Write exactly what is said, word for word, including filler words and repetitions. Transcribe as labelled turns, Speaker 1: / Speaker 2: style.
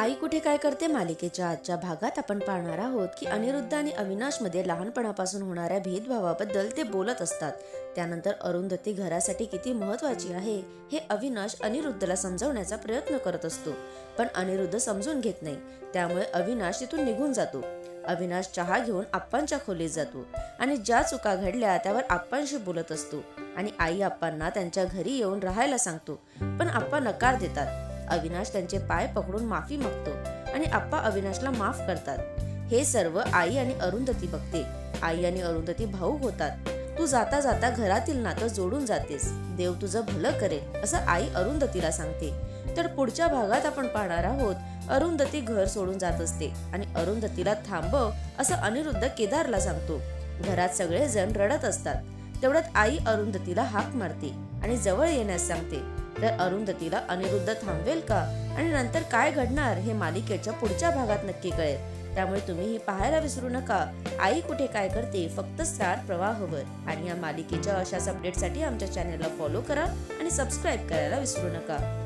Speaker 1: आई कुठे काय करते मालिकेच्या आजच्या भागात आपण पाहणार आहोत की अनिरुद्ध आणि अविनाश मध्ये लहानपणापासून होणाऱ्या भेदभावाबद्दल ते बोलत असतात। त्यानंतर अरुंधती घरासाठी किती महत्त्वाची आहे हे अविनाश अनिरुद्धला समजावण्याचा प्रयत्न करत असतो, पण अनिरुद्ध समजून घेत नाही। त्यामुळे अविनाश तिथून निघून जातो। अविनाश चहा घेऊन आप्पांच्या खोलीत जातो आणि ज्या चुका घडल्या त्यावर आप्पांशी बोलत असतो आणि आई आप्पांना त्यांच्या घरी येऊन राहायला सांगतो, पण आप्पा नकार देतात। अविनाश त्यांचे पाय पकडून माफी मागतो आणि आप्पा अविनाशला माफ करतात। हे सर्व आई आणि अरुंधती बघते। आई आणि अरुंधती भावुक होतात। तू जाता जाता घरातील नातं जोडून जातेस, देव तुझं भलं करेल असं आई अरुंधतीला सांगते। तर पुढच्या भागात आपण पाहणार आहोत अरुंधती घर सोडून जात असते आणि अरुंधतीला थांबव असं अनिरुद्ध केदारला सांगतो। घरात सगळे जण रडत असतात। तेवढ्यात आई अरुंधतीला हाक मारते आणि जवळ येण्यास सांगते। तर अरुंधतीला अनिरुद्ध थांबवेल का आणि नंतर काय घडणार हे मालिकेच्या पुढच्या भागात नक्की कळेल। त्यामुळे तुम्ही ही पाहायला विसरू नका। आई कुठे काय करते फक्त स्टार प्रवाहवर। आणि या मालिकेच्या अशाच अपडेटसाठी आमच्या चॅनलला फॉलो करा आणि सबस्क्राईब करायला विसरू नका।